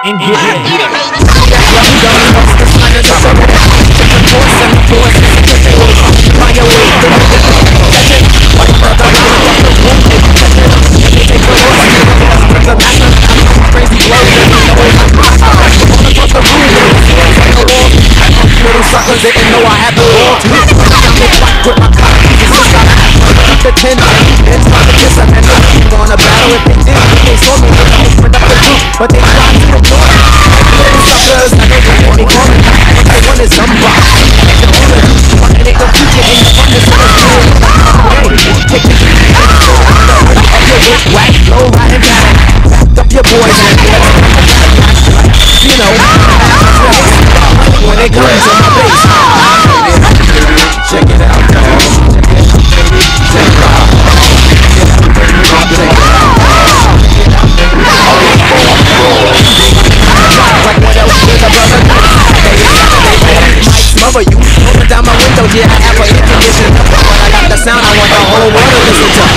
and get it. Suckers didn't know I had the ball too. With my cock, the 10 and try to kiss them, and I'm gonna battle if they did. They saw me with the open up the group, but they tried to ignore me. Little suckers, I know they want me calling. They wanted somebody. And they don't keep getting the fun. This is hey, take the up your bitch, whack, low riding down. Backed up your boys and you know, when they come to my base. Check it out, dog. Check it out, like what else should a brother do? Might smother you. Rolling down my window, yeah, I have an air conditioner. When I got the sound, I want the whole world to listen to.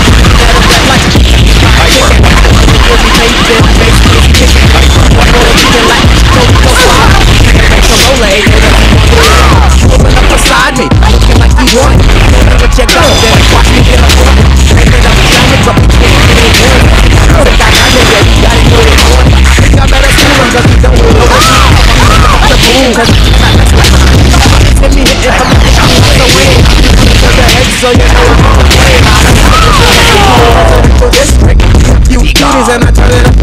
Open up beside me, looking like you want it. Don't ever check out, then watch me get up. Make it up, diamonds up, you can't get it in. I think I got it, yeah, you got it, know it on. I think I better school them, cause we don't know what you up the boom, cause hit me hitting from the wing. Turn the head so you know it's on the way. For this trick, you cuties and I turn it up.